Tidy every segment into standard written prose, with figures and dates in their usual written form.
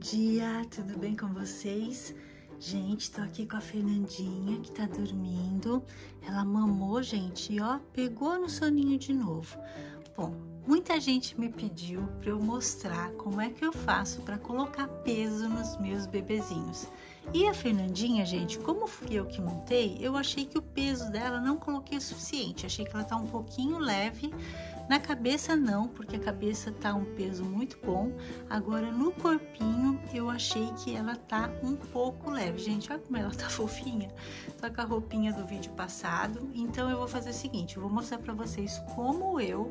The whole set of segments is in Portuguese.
dia, tudo bem com vocês? Gente, tô aqui com a Fernandinha, que tá dormindo. Ela mamou, gente, e ó, pegou no soninho de novo. Bom, muita gente me pediu para eu mostrar como é que eu faço para colocar peso nos meus bebezinhos. E a Fernandinha, gente, como fui eu que montei, eu achei que o peso dela não coloquei o suficiente. Achei que ela tá um pouquinho leve. Na cabeça não, porque a cabeça tá um peso muito bom. Agora no corpinho eu achei que ela tá um pouco leve. Gente, olha como ela tá fofinha. Tá com a roupinha do vídeo passado. Então eu vou fazer o seguinte, eu vou mostrar pra vocês como eu,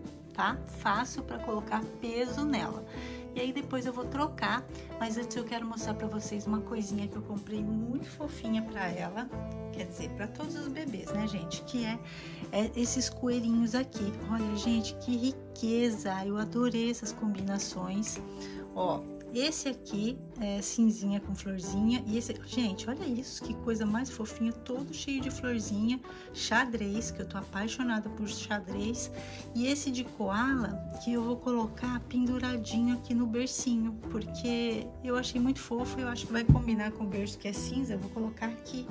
faço para colocar peso nela. E aí depois eu vou trocar, mas antes eu quero mostrar para vocês uma coisinha que eu comprei muito fofinha para ela, quer dizer, para todos os bebês, né, gente? Que é esses coelhinhos aqui. Olha, gente, que riqueza! Eu adorei essas combinações. Ó, esse aqui é cinzinha com florzinha e esse, gente, olha isso, que coisa mais fofinha, todo cheio de florzinha, xadrez, que eu tô apaixonada por xadrez, e esse de koala que eu vou colocar penduradinho aqui no bercinho, porque eu achei muito fofo, eu acho que vai combinar com o berço que é cinza. Eu vou colocar aqui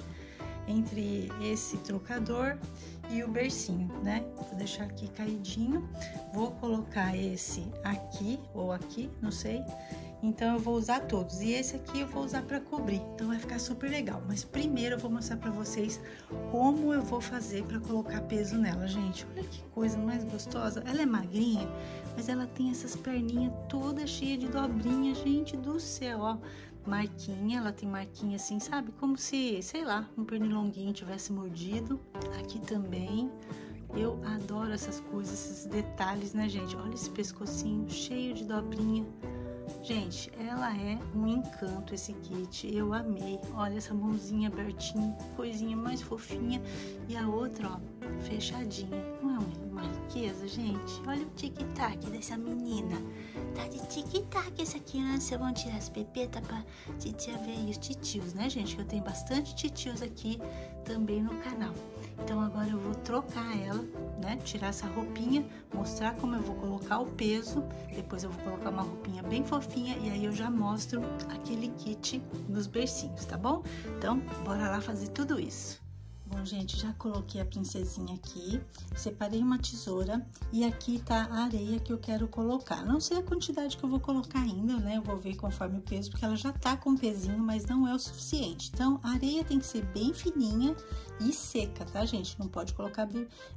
entre esse trocador e o bercinho, né? Vou deixar aqui caidinho, vou colocar esse aqui ou aqui, não sei. Então eu vou usar todos, e esse aqui eu vou usar para cobrir, então vai ficar super legal. Mas primeiro eu vou mostrar para vocês como eu vou fazer para colocar peso nela, gente. Olha que coisa mais gostosa. Ela é magrinha, mas ela tem essas perninhas toda cheia de dobrinha, gente do céu, ó. Marquinha, ela tem marquinha assim, sabe? Como se, sei lá, um pernilonguinho tivesse mordido. Aqui também. Eu adoro essas coisas, esses detalhes, né, gente? Olha esse pescocinho cheio de dobrinha. Gente, ela é um encanto, esse kit, eu amei. Olha essa mãozinha abertinha, coisinha mais fofinha, e a outra, ó, fechadinha. Não é uma riqueza, gente? Olha o tic-tac dessa menina. Tá de tic-tac essa criança. Vamos tirar as pepetas pra titia ver aí os titios, né, gente? Que eu tenho bastante titios aqui também no canal. Então agora eu vou trocar ela, né? Tirar essa roupinha, mostrar como eu vou colocar o peso. Depois eu vou colocar uma roupinha bem fofinha e aí eu já mostro aquele kit nos bercinhos, tá bom? Então, bora lá fazer tudo isso. Bom, gente, já coloquei a princesinha aqui, separei uma tesoura e aqui tá a areia que eu quero colocar. Não sei a quantidade que eu vou colocar ainda, né? Eu vou ver conforme o peso, porque ela já tá com pezinho, mas não é o suficiente. Então, a areia tem que ser bem fininha e seca, tá, gente? Não pode colocar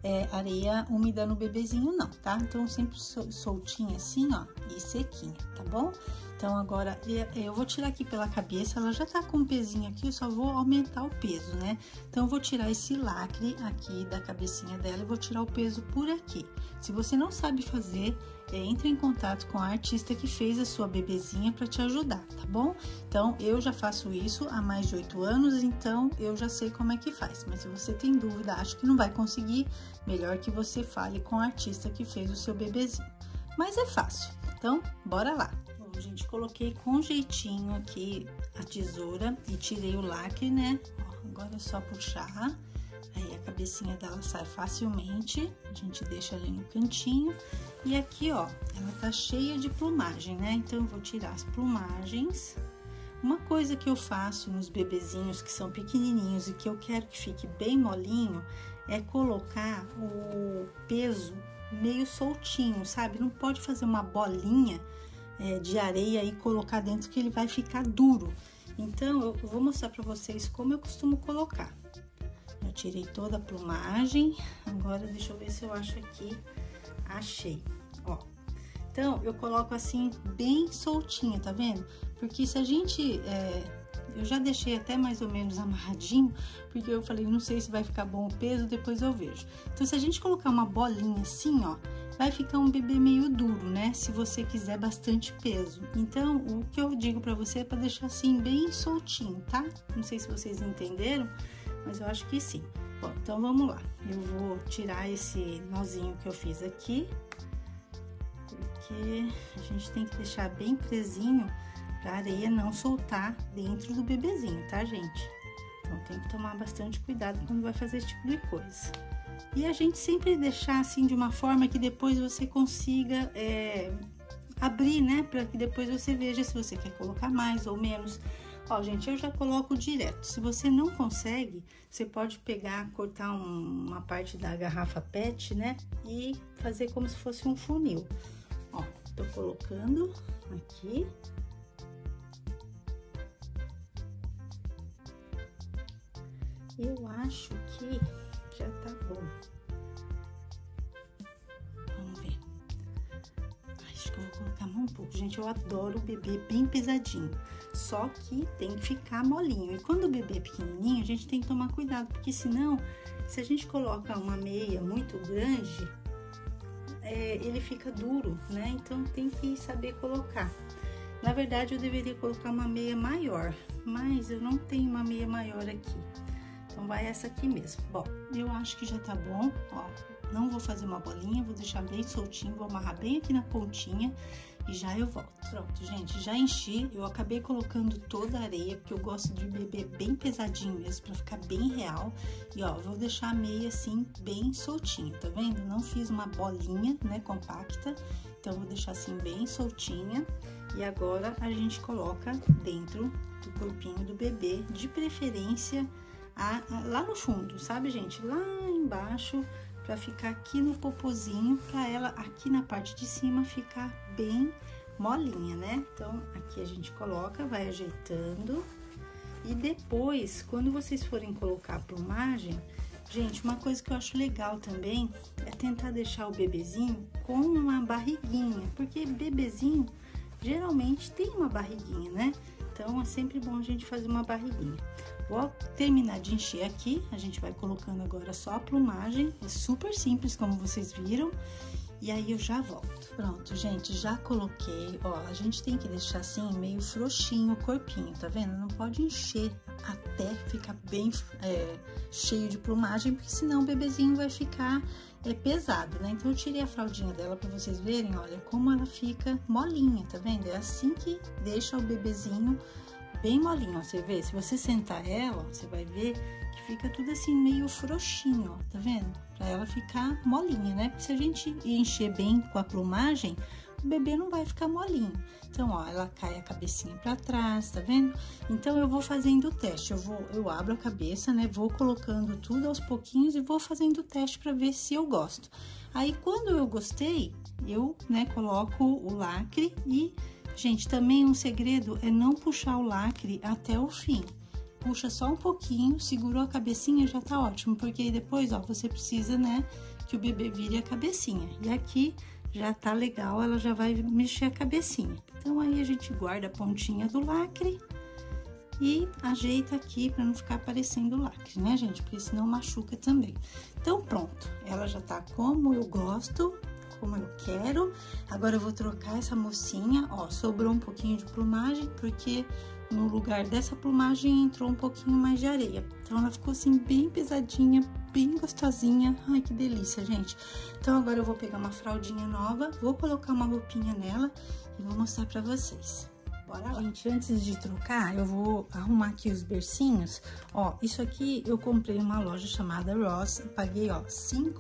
areia úmida no bebezinho, não, tá? Então, sempre soltinha assim, ó, e sequinha, tá bom? Então, agora, eu vou tirar aqui pela cabeça, ela já tá com um pezinho aqui, eu só vou aumentar o peso, né? Então, eu vou tirar esse lacre aqui da cabecinha dela e vou tirar o peso por aqui. Se você não sabe fazer, entre em contato com a artista que fez a sua bebezinha para te ajudar, tá bom? Então, eu já faço isso há mais de 8 anos, então eu já sei como é que faz. Mas se você tem dúvida, acho que não vai conseguir, melhor que você fale com a artista que fez o seu bebezinho. Mas é fácil, então bora lá. Bom, gente, coloquei com jeitinho aqui a tesoura e tirei o lacre, né? Ó, agora é só puxar, aí a cabecinha dela sai facilmente, a gente deixa ali no cantinho. E aqui, ó, ela tá cheia de plumagem, né? Então eu vou tirar as plumagens. Uma coisa que eu faço nos bebezinhos que são pequenininhos e que eu quero que fique bem molinho é colocar o peso meio soltinho, sabe? Não pode fazer uma bolinha de areia e colocar dentro, que ele vai ficar duro. Então eu vou mostrar pra vocês como eu costumo colocar. Eu tirei toda a plumagem, agora deixa eu ver se eu acho aqui. Achei, ó. Então eu coloco assim bem soltinha, tá vendo? Porque se a gente eu já deixei até mais ou menos amarradinho, porque eu falei, não sei se vai ficar bom o peso, depois eu vejo. Então, se a gente colocar uma bolinha assim, ó, vai ficar um bebê meio duro, né? Se você quiser bastante peso. Então, o que eu digo pra você é pra deixar assim, bem soltinho, tá? Não sei se vocês entenderam, mas eu acho que sim. Bom, então vamos lá. Eu vou tirar esse nozinho que eu fiz aqui, porque a gente tem que deixar bem presinho pra areia não soltar dentro do bebezinho, tá, gente? Então, tem que tomar bastante cuidado quando vai fazer esse tipo de coisa. E a gente sempre deixar assim de uma forma que depois você consiga abrir, né? Para que depois você veja se você quer colocar mais ou menos. Ó, gente, eu já coloco direto. Se você não consegue, você pode pegar, cortar uma parte da garrafa PET, né? E fazer como se fosse um funil. Ó, tô colocando aqui. Eu acho que já tá bom. Vamos ver. Acho que eu vou colocar mais um pouco. Gente, eu adoro o bebê bem pesadinho. Só que tem que ficar molinho. E quando o bebê é pequenininho, a gente tem que tomar cuidado. Porque senão, se a gente coloca uma meia muito grande, ele fica duro, né? Então, tem que saber colocar. Na verdade, eu deveria colocar uma meia maior. Mas eu não tenho uma meia maior aqui. Então, vai essa aqui mesmo. Bom, eu acho que já tá bom, ó. Não vou fazer uma bolinha, vou deixar bem soltinho, vou amarrar bem aqui na pontinha e já eu volto. Pronto, gente, já enchi. Eu acabei colocando toda a areia, porque eu gosto de bebê bem pesadinho mesmo, pra ficar bem real. E, ó, vou deixar a meia assim, bem soltinha, tá vendo? Não fiz uma bolinha, né, compacta. Então, vou deixar assim, bem soltinha. E agora, a gente coloca dentro do corpinho do bebê, de preferência lá no fundo, sabe, gente? Lá embaixo, pra ficar aqui no popozinho, pra ela aqui na parte de cima ficar bem molinha, né? Então, aqui a gente coloca, vai ajeitando. E depois, quando vocês forem colocar a plumagem, gente, uma coisa que eu acho legal também é tentar deixar o bebezinho com uma barriguinha, porque bebezinho geralmente tem uma barriguinha, né? Então, é sempre bom a gente fazer uma barriguinha. Vou terminar de encher aqui, a gente vai colocando agora só a plumagem, é super simples, como vocês viram, e aí eu já volto. Pronto, gente, já coloquei, ó, a gente tem que deixar assim, meio frouxinho o corpinho, tá vendo? Não pode encher até ficar bem cheio de plumagem, porque senão o bebezinho vai ficar pesado, né? Então, eu tirei a fraldinha dela pra vocês verem, olha, como ela fica molinha, tá vendo? É assim que deixa o bebezinho bem molinho, ó, você vê? Se você sentar ela, ó, você vai ver que fica tudo assim meio frouxinho, ó, tá vendo? Pra ela ficar molinha, né? Porque se a gente encher bem com a plumagem, o bebê não vai ficar molinho. Então, ó, ela cai a cabecinha pra trás, tá vendo? Então, eu vou fazendo o teste. Eu abro a cabeça, né? Vou colocando tudo aos pouquinhos e vou fazendo o teste pra ver se eu gosto. Aí, quando eu gostei, eu, né, coloco o lacre e... Gente, também um segredo é não puxar o lacre até o fim. Puxa só um pouquinho, segurou a cabecinha, já tá ótimo. Porque aí depois, ó, você precisa, né, que o bebê vire a cabecinha. E aqui já tá legal, ela já vai mexer a cabecinha. Então, aí a gente guarda a pontinha do lacre e ajeita aqui pra não ficar aparecendo o lacre, né, gente? Porque senão machuca também. Então, pronto. Ela já tá como eu gosto, como eu quero. Agora eu vou trocar essa mocinha, ó, sobrou um pouquinho de plumagem, porque no lugar dessa plumagem entrou um pouquinho mais de areia. Então, ela ficou assim, bem pesadinha, bem gostosinha. Ai, que delícia, gente. Então, agora eu vou pegar uma fraldinha nova, vou colocar uma roupinha nela e vou mostrar pra vocês. Bora lá. Gente, antes de trocar, eu vou arrumar aqui os bercinhos. Ó, isso aqui eu comprei em uma loja chamada Ross, paguei, ó,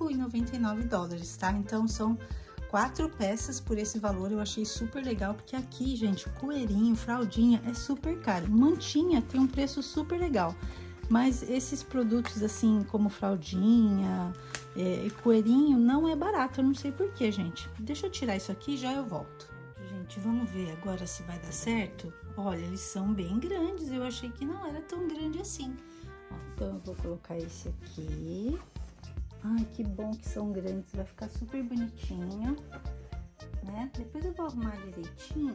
$5,99, tá? Então, são 4 peças por esse valor, eu achei super legal, porque aqui, gente, coeirinho, fraldinha é super caro. Mantinha tem um preço super legal, mas esses produtos assim, como fraldinha e coeirinho, não é barato, eu não sei porquê, gente. Deixa eu tirar isso aqui e já eu volto. Gente, vamos ver agora se vai dar certo. Olha, eles são bem grandes, eu achei que não era tão grande assim. Ó, então, eu vou colocar esse aqui. Ai, que bom que são grandes, vai ficar super bonitinho, né? Depois eu vou arrumar direitinho.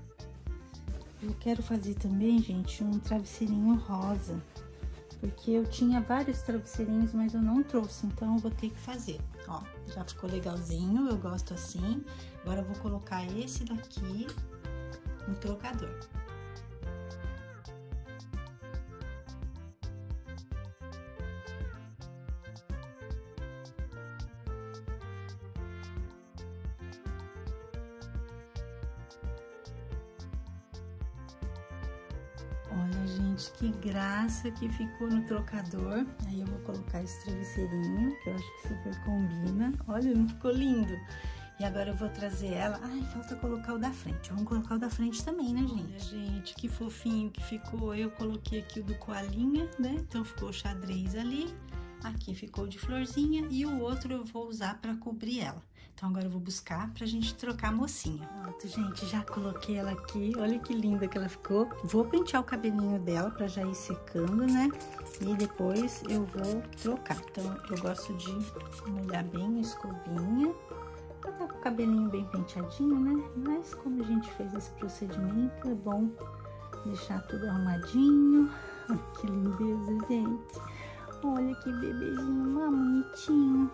Eu quero fazer também, gente, um travesseirinho rosa, porque eu tinha vários travesseirinhos, mas eu não trouxe, então eu vou ter que fazer. Ó, já ficou legalzinho, eu gosto assim. Agora eu vou colocar esse daqui no trocador. Olha, gente, que graça que ficou no trocador. Aí eu vou colocar esse travesseirinho, que eu acho que super combina. Olha, não ficou lindo? E agora eu vou trazer ela. Ai, falta colocar o da frente. Vamos colocar o da frente também, né, gente? Olha, gente, que fofinho que ficou. Eu coloquei aqui o do coalinha, né? Então ficou o xadrez ali. Aqui ficou de florzinha e o outro eu vou usar pra cobrir ela. Então agora eu vou buscar pra gente trocar a mocinha. Pronto, gente, já coloquei ela aqui. Olha que linda que ela ficou. Vou pentear o cabelinho dela pra já ir secando, né? E depois eu vou trocar. Então eu gosto de molhar bem a escovinha. Pra tá com o cabelinho bem penteadinho, né? Mas como a gente fez esse procedimento, é bom deixar tudo arrumadinho. Ai, que lindeza, gente. Olha que bebezinho mais bonitinho.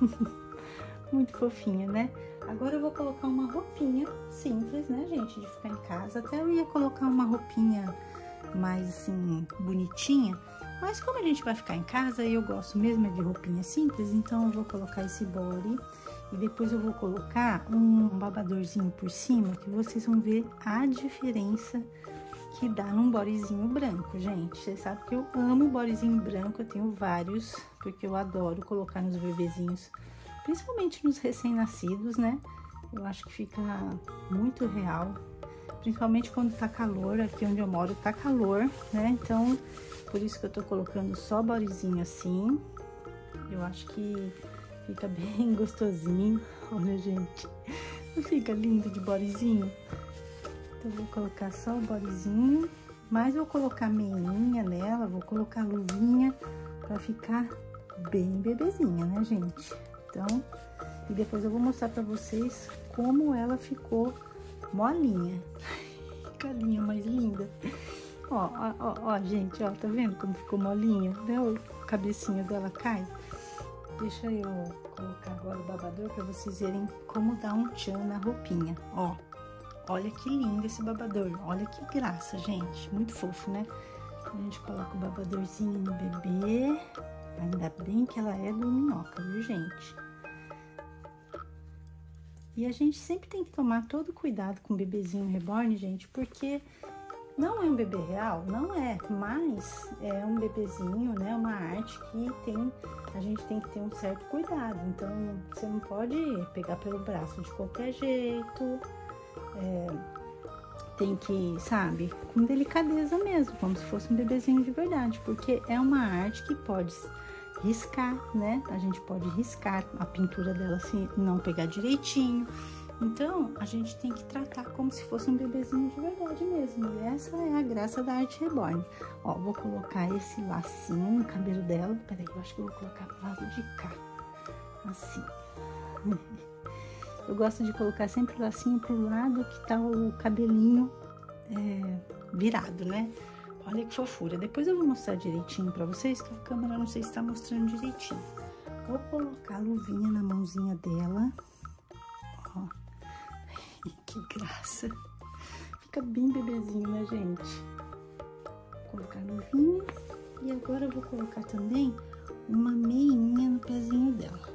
Muito fofinha, né? Agora eu vou colocar uma roupinha simples, né, gente? De ficar em casa. Até eu ia colocar uma roupinha mais, assim, bonitinha. Mas como a gente vai ficar em casa e eu gosto mesmo de roupinha simples, então eu vou colocar esse body. E depois eu vou colocar um babadorzinho por cima, que vocês vão ver a diferença que dá num bodyzinho branco, gente. Vocês sabem que eu amo bodyzinho branco, eu tenho vários, porque eu adoro colocar nos bebezinhos, principalmente nos recém-nascidos, né? Eu acho que fica muito real, principalmente quando tá calor. Aqui onde eu moro tá calor, né? Então, por isso que eu tô colocando só bodyzinho assim. Eu acho que fica bem gostosinho. Olha, gente, não fica lindo de bodyzinho? Então, eu vou colocar só o bodyzinho, mas vou colocar meinha nela, vou colocar luvinha pra ficar bem bebezinha, né, gente? Então, e depois eu vou mostrar pra vocês como ela ficou molinha. Carinha mais linda. Ó, gente, ó, tá vendo como ficou molinha? Né? O cabecinho dela cai. Deixa eu colocar agora o babador pra vocês verem como dá um tchan na roupinha, ó. Olha que lindo esse babador, olha que graça, gente, muito fofo, né? A gente coloca o babadorzinho no bebê, ainda bem que ela é do Minhoca, viu, gente? E a gente sempre tem que tomar todo cuidado com o bebezinho reborn, gente, porque não é um bebê real, não é, mas é um bebezinho, né, uma arte que a gente tem que ter um certo cuidado. Então, você não pode pegar pelo braço de qualquer jeito, tem que, sabe, com delicadeza mesmo, como se fosse um bebezinho de verdade, porque é uma arte que pode riscar, né? A gente pode riscar a pintura dela se não pegar direitinho. Então, a gente tem que tratar como se fosse um bebezinho de verdade mesmo. E essa é a graça da arte reborn. Ó, vou colocar esse lacinho no cabelo dela. Peraí, eu acho que eu vou colocar pro lado de cá. Assim. Eu gosto de colocar sempre o lacinho pro lado que tá o cabelinho virado, né? Olha que fofura. Depois eu vou mostrar direitinho pra vocês, que a câmera não sei se tá mostrando direitinho. Vou colocar a luvinha na mãozinha dela. Ó. Que graça. Fica bem bebezinho, né, gente? Vou colocar a luvinha. E agora eu vou colocar também uma meinha no pezinho dela.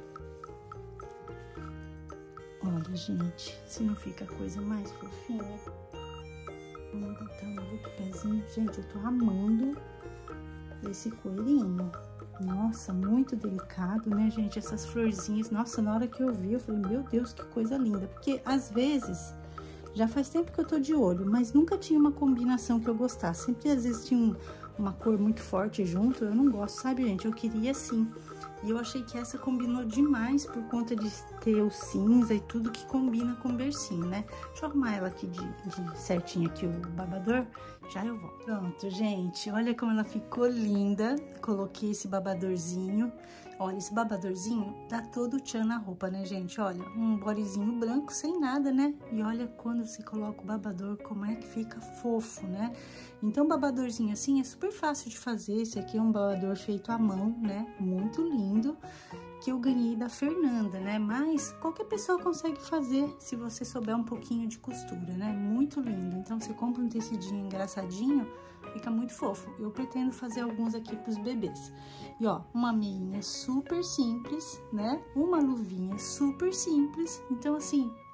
Olha, gente, se não fica a coisa mais fofinha. Vamos botar um outro pezinho. Gente, eu tô amando esse coelhinho. Nossa, muito delicado, né, gente? Essas florzinhas. Nossa, na hora que eu vi, eu falei, meu Deus, que coisa linda. Porque, às vezes, já faz tempo que eu tô de olho, mas nunca tinha uma combinação que eu gostasse. Sempre, às vezes, tinha uma cor muito forte junto. Eu não gosto, sabe, gente? Eu queria, assim. E eu achei que essa combinou demais por conta de ter o cinza e tudo que combina com o bercinho, né? Deixa eu arrumar ela aqui de certinho aqui, o babador. Já eu volto. Pronto, gente. Olha como ela ficou linda. Coloquei esse babadorzinho. Olha, esse babadorzinho dá todo o tchan na roupa, né, gente? Olha, um bodyzinho branco sem nada, né? E olha quando você coloca o babador, como é que fica fofo, né? Então, babadorzinho assim é super fácil de fazer. Esse aqui é um babador feito à mão, né? Muito lindo, que eu ganhei da Fernanda, né? Mas qualquer pessoa consegue fazer se você souber um pouquinho de costura, né? Muito lindo. Então, você compra um tecidinho engraçadinho, fica muito fofo. Eu pretendo fazer alguns aqui pros bebês. E, ó, uma meinha super simples, né? Uma luvinha super simples. Então, assim,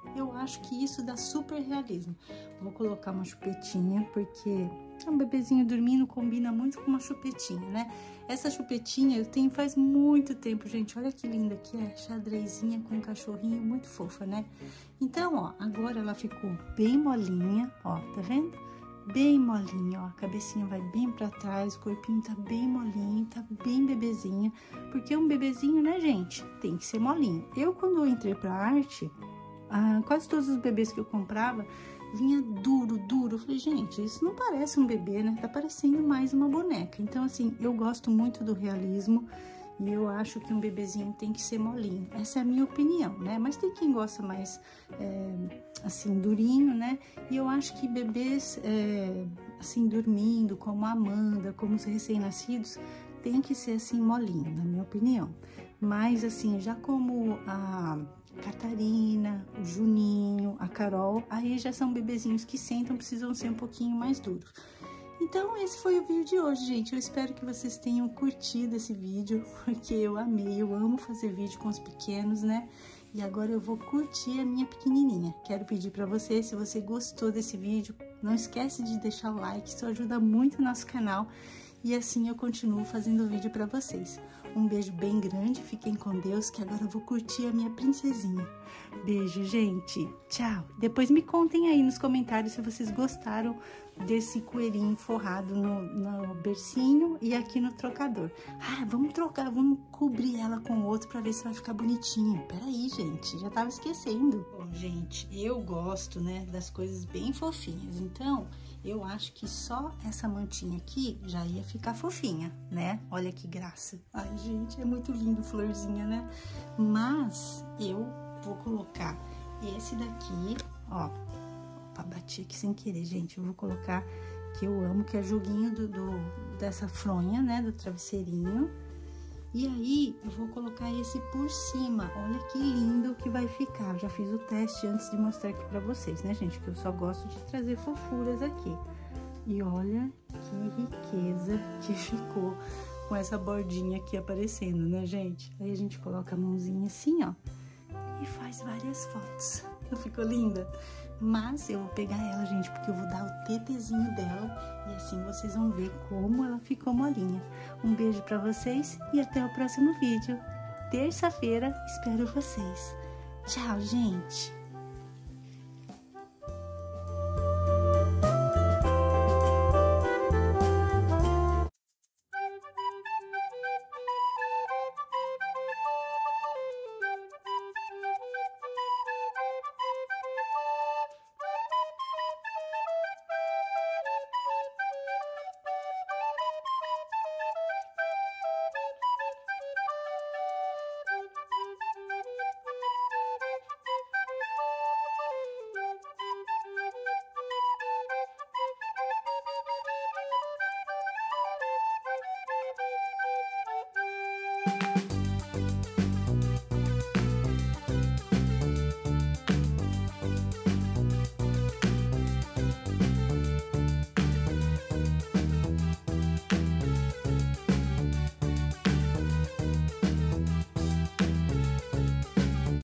Eu acho que isso dá super realismo. Vou colocar uma chupetinha, porque um bebezinho dormindo combina muito com uma chupetinha, né? Essa chupetinha eu tenho faz muito tempo, gente. Olha que linda que é, xadrezinha com um cachorrinho, muito fofa, né? Então, ó, agora ela ficou bem molinha, ó, tá vendo? Bem molinha, ó, a cabecinha vai bem pra trás, o corpinho tá bem molinho, tá bem bebezinha, porque um bebezinho, né, gente, tem que ser molinho. Eu, quando eu entrei pra arte, quase todos os bebês que eu comprava, vinha duro. Eu falei, gente, isso não parece um bebê, né? Tá parecendo mais uma boneca. Então, assim, eu gosto muito do realismo e eu acho que um bebezinho tem que ser molinho. Essa é a minha opinião, né? Mas tem quem gosta mais, assim, durinho, né? E eu acho que bebês, assim, dormindo, como a Amanda, como os recém-nascidos, tem que ser, assim, molinho, na minha opinião. Mas, assim, já como a Catarina, o Juninho, a Carol, aí já são bebezinhos que sentam, precisam ser um pouquinho mais duros. Então, esse foi o vídeo de hoje, gente. Eu espero que vocês tenham curtido esse vídeo, porque eu amei, eu amo fazer vídeo com os pequenos, né? E agora eu vou curtir a minha pequenininha. Quero pedir para você, se você gostou desse vídeo, não esquece de deixar o like, isso ajuda muito o nosso canal. E assim eu continuo fazendo vídeo para vocês. Um beijo bem grande, fiquem com Deus, que agora eu vou curtir a minha princesinha. Beijo, gente. Tchau. Depois me contem aí nos comentários se vocês gostaram desse coelhinho forrado no bercinho e aqui no trocador. Vamos trocar, vamos cobrir ela com outro para ver se vai ficar bonitinho. Peraí, gente, já tava esquecendo. Bom, gente, eu gosto, né, das coisas bem fofinhas, então eu acho que só essa mantinha aqui já ia ficar fofinha, né? Olha que graça. Ai, gente, é muito lindo, florzinha, né? Mas eu vou colocar esse daqui, ó. Opa, bati aqui sem querer, gente. Eu vou colocar, que eu amo, que é joguinho dessa fronha, né? Do travesseirinho. E aí, eu vou colocar esse por cima. Olha que lindo que vai ficar. Eu já fiz o teste antes de mostrar aqui pra vocês, né, gente? Que eu só gosto de trazer fofuras aqui. E olha que riqueza que ficou com essa bordinha aqui aparecendo, né, gente? Aí a gente coloca a mãozinha assim, ó, e faz várias fotos. Não ficou linda? Mas eu vou pegar ela, gente, porque eu vou dar o tetezinho dela e assim vocês vão ver como ela ficou molinha. Um beijo pra vocês e até o próximo vídeo. Terça-feira, espero vocês. Tchau, gente!